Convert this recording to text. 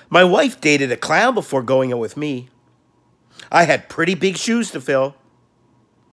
My wife dated a clown before going out with me. I had pretty big shoes to fill.